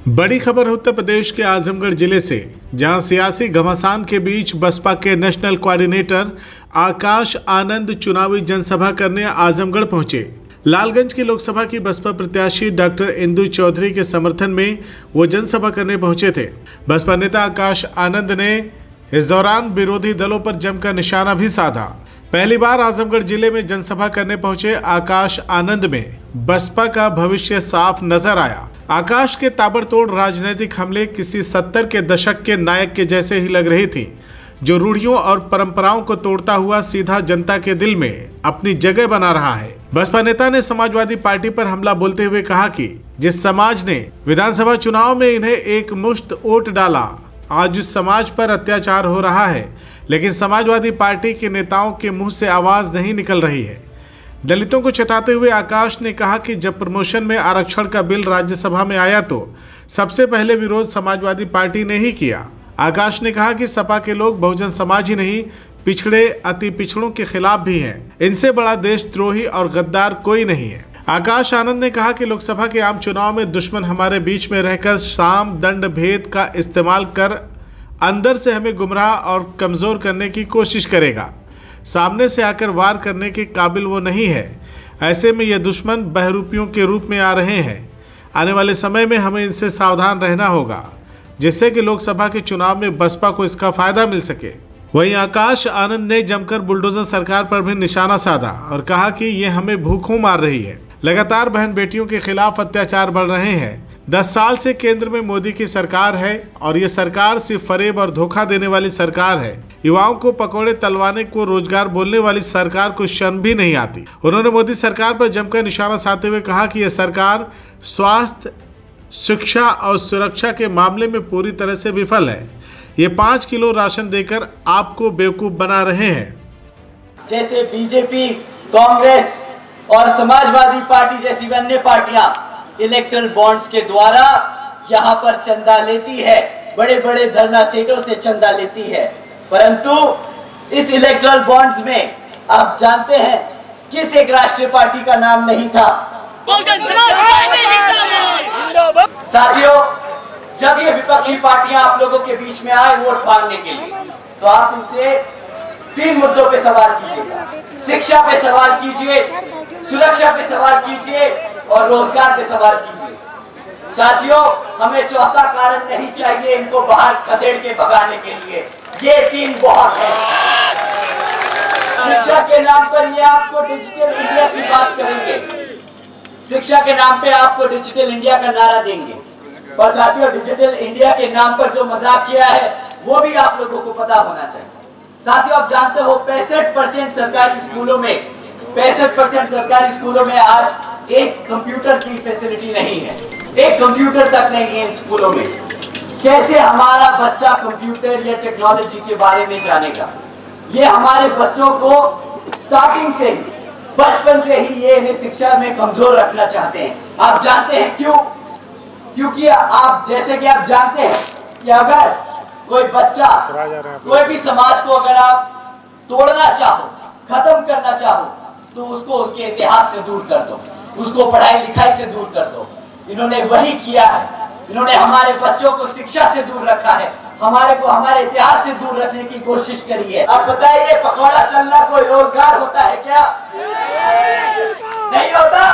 बड़ी खबर उत्तर प्रदेश के आजमगढ़ जिले से, जहां सियासी घमासान के बीच बसपा के नेशनल कोऑर्डिनेटर आकाश आनंद चुनावी जनसभा करने आजमगढ़ पहुंचे। लालगंज की लोकसभा की बसपा प्रत्याशी डॉक्टर इंदु चौधरी के समर्थन में वो जनसभा करने पहुंचे थे। बसपा नेता आकाश आनंद ने इस दौरान विरोधी दलों पर जमकर निशाना भी साधा। पहली बार आजमगढ़ जिले में जनसभा करने पहुंचे आकाश आनंद में बसपा का भविष्य साफ नजर आया। आकाश के ताबड़तोड़ राजनीतिक हमले किसी 70 के दशक के नायक के जैसे ही लग रही थी, जो रूढ़ियों और परंपराओं को तोड़ता हुआ सीधा जनता के दिल में अपनी जगह बना रहा है। बसपा नेता ने समाजवादी पार्टी पर हमला बोलते हुए कहा कि जिस समाज ने विधानसभा चुनाव में इन्हें एक मुश्त वोट डाला, आज उस समाज पर अत्याचार हो रहा है, लेकिन समाजवादी पार्टी के नेताओं के मुंह से आवाज नहीं निकल रही है। दलितों को चेताते हुए आकाश ने कहा कि जब प्रमोशन में आरक्षण का बिल राज्यसभा में आया तो सबसे पहले विरोध समाजवादी पार्टी ने ही किया। आकाश ने कहा कि सपा के लोग बहुजन समाज ही नहीं, पिछड़े अति पिछड़ों के खिलाफ भी हैं। इनसे बड़ा देशद्रोही और गद्दार कोई नहीं है। आकाश आनंद ने कहा कि लोकसभा के आम चुनाव में दुश्मन हमारे बीच में रहकर साम दंड भेद का इस्तेमाल कर अंदर से हमें गुमराह और कमजोर करने की कोशिश करेगा। सामने से आकर वार करने के काबिल वो नहीं है। ऐसे में ये दुश्मन बहरूपियों के रूप में आ रहे हैं। आने वाले समय में हमें इनसे सावधान रहना होगा, जिससे कि लोकसभा के चुनाव में बसपा को इसका फायदा मिल सके। वहीं आकाश आनंद ने जमकर बुलडोजर सरकार पर भी निशाना साधा और कहा कि ये हमें भूखों मार रही है। लगातार बहन बेटियों के खिलाफ अत्याचार बढ़ रहे हैं। 10 साल से केंद्र में मोदी की सरकार है और ये सरकार सिर्फ फरेब और धोखा देने वाली सरकार है। युवाओं को पकौड़े तलवाने को रोजगार बोलने वाली सरकार को शर्म भी नहीं आती। उन्होंने मोदी सरकार पर जमकर निशाना साधते हुए कहा कि यह सरकार स्वास्थ्य, शिक्षा और सुरक्षा के मामले में पूरी तरह से विफल है। ये 5 किलो राशन देकर आपको बेवकूफ बना रहे हैं। जैसे बीजेपी, कांग्रेस और समाजवादी पार्टी जैसी अन्य पार्टियां इलेक्ट्रल बॉन्ड्स के द्वारा यहाँ पर चंदा लेती है, बड़े बड़े धरना सेटों से चंदा लेती है। परंतु इस इलेक्ट्रल बॉन्ड्स में आप जानते हैं किस एक राष्ट्रीय पार्टी का नाम नहीं था। साथियों, जब ये विपक्षी पार्टियां आप लोगों के बीच में आए वोट मांगने के लिए, तो आप इनसे 3 मुद्दों पे सवाल कीजिएगा। शिक्षा पे सवाल कीजिए, सुरक्षा पे सवाल कीजिए और रोजगार पे सवाल कीजिए। साथियों, हमें चौथा कारण नहीं चाहिए इनको बाहर खदेड़ के भगाने के लिए। ये 3 बहुत है। शिक्षा के नाम पर ये आपको डिजिटल इंडिया की बात करेंगे, शिक्षा के नाम पे आपको डिजिटल इंडिया का नारा देंगे, पर साथियों डिजिटल इंडिया के नाम पर जो मजाक किया है वो भी आप लोगों को पता होना चाहिए। साथियों, आप जानते हो 65% सरकारी स्कूलों में 65% सरकारी स्कूलों में आज एक कंप्यूटर की फैसिलिटी नहीं है। एक कंप्यूटर तक नहीं है इन स्कूलों में। कैसे हमारा बच्चा कंप्यूटर या टेक्नोलॉजी के बारे में जानेगा? ये हमारे बच्चों को स्टार्टिंग से ही, बचपन से ही ये इन्हें शिक्षा में कमजोर रखना चाहते हैं। आप जानते हैं क्यों? क्योंकि आप जैसे कि आप जानते हैं कि अगर कोई बच्चा, कोई भी समाज को अगर आप तोड़ना चाहो, खत्म करना चाहो, तो उसको उसके इतिहास से दूर कर दो, उसको पढ़ाई लिखाई से दूर कर दो। इन्होंने वही किया है। इन्होंने हमारे बच्चों को शिक्षा से दूर रखा है, हमारे इतिहास से दूर रखने की कोशिश करी है। आप बताइए, पकौड़ा तलना कोई रोजगार होता है क्या? नहीं होता।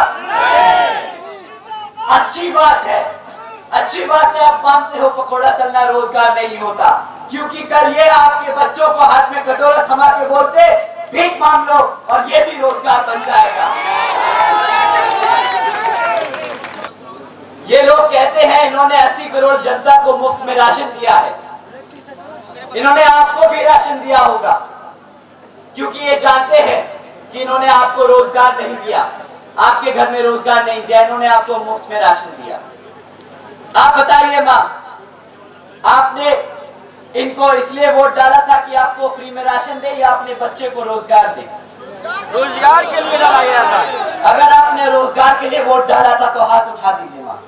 अच्छी बात है, अच्छी बात है, आप मानते हो पकौड़ा तलना रोजगार नहीं होता, क्योंकि कल ये आपके बच्चों को हाथ में कटोरा थमा के बोलते भीख मांग लो और ये भी रोजगार बन जाएगा। ये लोग कहते हैं इन्होंने 80 करोड़ जनता को मुफ्त में राशन दिया है। इन्होंने आपको भी राशन दिया होगा, क्योंकि ये जानते हैं कि इन्होंने आपको रोजगार नहीं दिया, आपके घर में रोजगार नहीं दिया, इन्होंने आपको मुफ्त में राशन दिया। आप बताइए माँ, आपने इनको इसलिए वोट डाला था कि आपको फ्री में राशन दे या अपने बच्चे को रोजगार दे? रोजगार के लिए डाला गया था। अगर आपने रोजगार के लिए वोट डाला था तो हाथ उठा दीजिए माँ।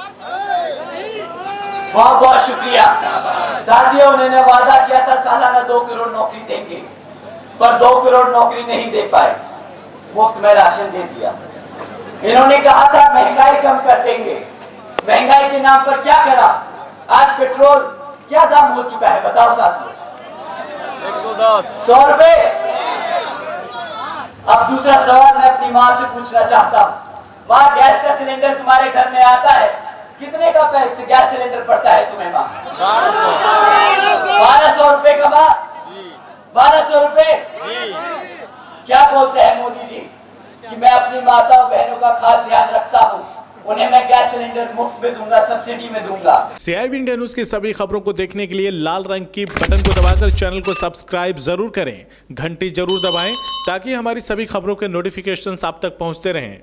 बहुत बहुत शुक्रिया। साथियों, उन्होंने वादा किया था सालाना 2 करोड़ नौकरी देंगे, पर 2 करोड़ नौकरी नहीं दे पाए, मुफ्त में राशन दे दिया। इन्होंने कहा था महंगाई कम कर देंगे, महंगाई के नाम पर क्या करा? आज पेट्रोल क्या दाम हो चुका है बताओ साथियों? 110 रुपए। अब दूसरा सवाल मैं अपनी माँ से पूछना चाहता हूँ, माँ गैस का सिलेंडर तुम्हारे घर में आता है, कितने का पैसे गैस सिलेंडर पड़ता है तुम्हें माँ? 1200 रुपए का माँ, 1200 रुपए। क्या बोलते हैं मोदी जी कि मैं अपनी माताओं बहनों का खास ध्यान रखता हूँ, उन्हें मैं गैस सिलेंडर मुफ्त में दूंगा, सब्सिडी में दूंगा। CIB इंडिया न्यूज की सभी खबरों को देखने के लिए लाल रंग की बटन को दबाकर चैनल को सब्सक्राइब जरूर करें, घंटी जरूर दबाएं ताकि हमारी सभी खबरों के नोटिफिकेशंस आप तक पहुंचते रहें।